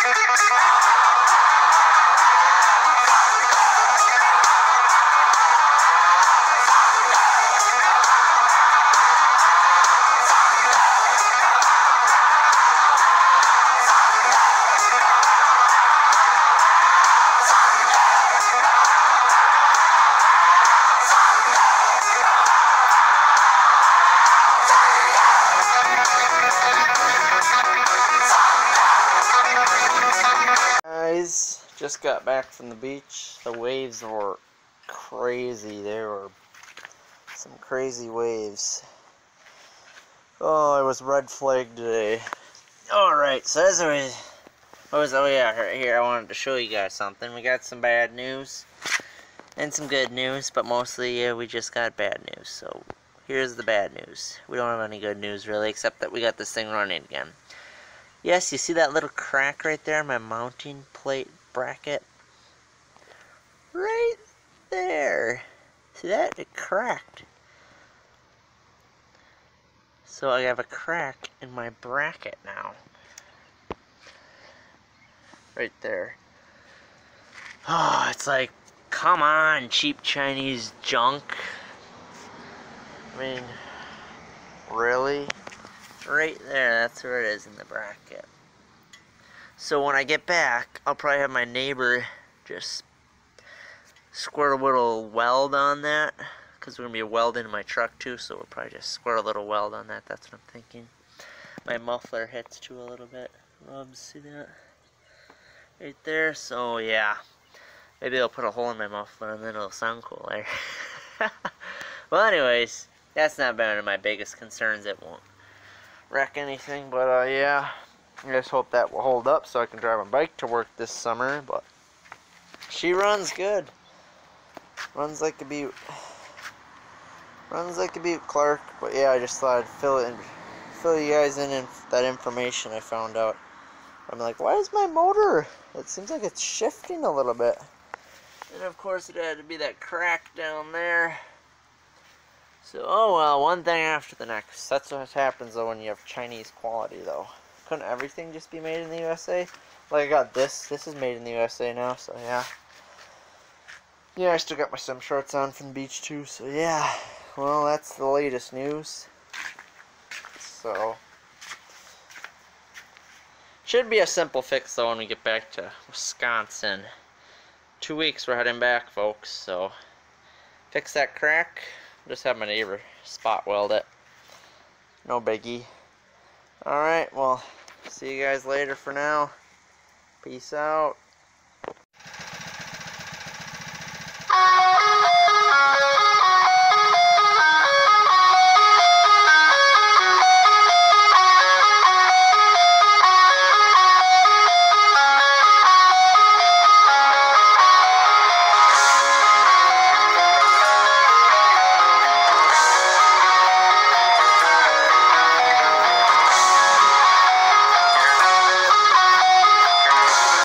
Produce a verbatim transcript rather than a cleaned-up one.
Guys, just got back from the beach. The waves were crazy. They were some crazy waves. Oh, I was red flagged today. Alright, so as I was, what was, oh yeah, right here, I wanted to show you guys something. We got some bad news and some good news, but mostly yeah, we just got bad news. So here's the bad news. We don't have any good news really, except that we got this thing running again. Yes, you see that little crack right there in my mounting plate bracket? Right there. See that? It cracked. So I have a crack in my bracket now. Right there. Oh, it's like, come on, cheap Chinese junk. I mean, really? Right there, that's where it is in the bracket. So when I get back, I'll probably have my neighbor just squirt a little weld on that, because we're going to be welding my truck too, so we'll probably just squirt a little weld on that. That's what I'm thinking. My muffler hits too a little bit. Rubs, see that? Right there, so yeah. Maybe I'll put a hole in my muffler and then it'll sound cooler. Well anyways, that's not one of my biggest concerns. It won't wreck anything, but uh, yeah, I just hope that will hold up so I can drive my bike to work this summer. But she runs good, runs like a beaut, runs like a beaut, Clark. But yeah, I just thought I'd fill it in, fill you guys in, in that information I found out. I'm like, why is my motor? It seems like it's shifting a little bit. And of course, it had to be that crack down there. So, oh well, one thing after the next. That's what happens though when you have Chinese quality though. Couldn't everything just be made in the U S A? Like I got this. This is made in the U S A now, so yeah. Yeah, I still got my swim shorts on from the beach too, so yeah. Well, that's the latest news. So, should be a simple fix though when we get back to Wisconsin. Two weeks we're heading back, folks, so fix that crack. Just have my neighbor spot weld it. No biggie. Alright, well, see you guys later for now. Peace out.